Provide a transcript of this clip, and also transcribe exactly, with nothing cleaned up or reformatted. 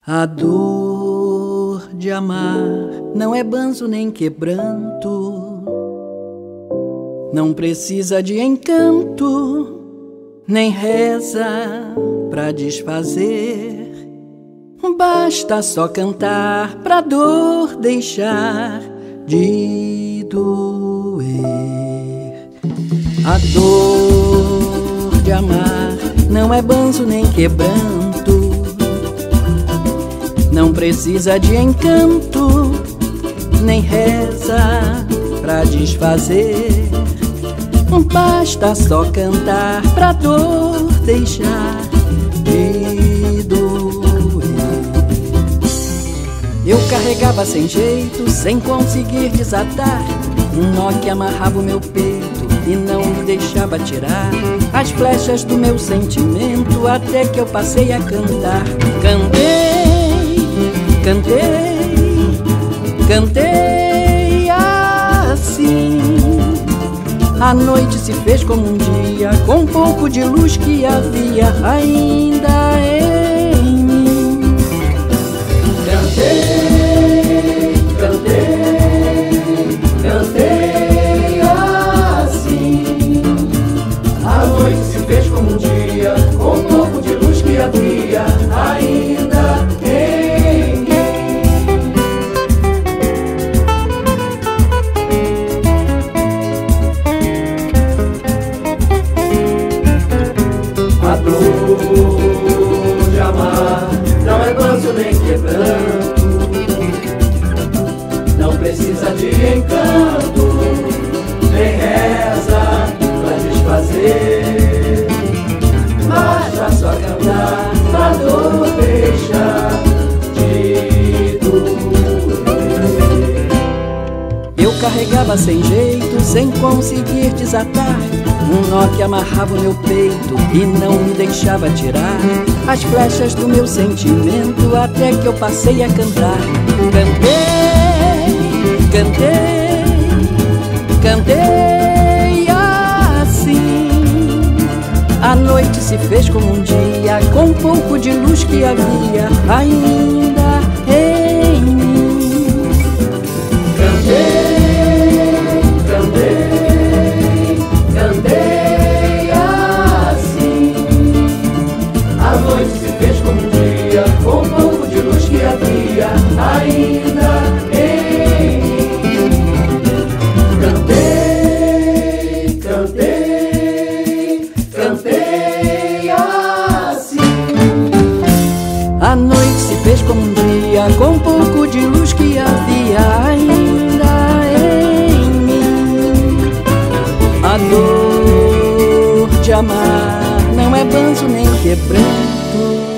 A dor de amar não é banzo nem quebranto, não precisa de encanto, nem reza pra desfazer. Basta só cantar pra dor deixar de doer. A dor de amar não é banzo nem quebranto, não precisa de encanto, nem reza pra desfazer. Basta só cantar pra dor deixar de doer. Eu carregava sem jeito, sem conseguir desatar, um nó que amarrava o meu peito e não me deixava tirar as flechas do meu sentimento, até que eu passei a cantar. Cantei, cantei, cantei assim. A noite se fez como um dia, com um pouco de luz que havia ainda em mim. Cantei, cantei, cantei assim. A noite se fez como um dia, com um pouco de luz que havia ainda em mim. A dor de amar não é banzo nem quebranto, não precisa de encanto, nem reza pra desfazer. Basta só cantar pra dor deixar de doer. Eu carregava sem jeito, sem conseguir desatar, um nó que amarrava o meu peito e não me deixava tirar as flechas do meu sentimento, até que eu passei a cantar. Cantei, cantei, cantei assim. A noite se fez como um dia, com um pouco de luz que havia ainda em mim. Cantei, cantei, cantei assim. A noite se fez como um dia, com um pouco de luz que havia ainda em mim. Cantei, cantei, cantei assim. A noite se fez como um dia, com um pouco de luz que havia ainda em mim. A dor de amar não é banzo nem quebranto,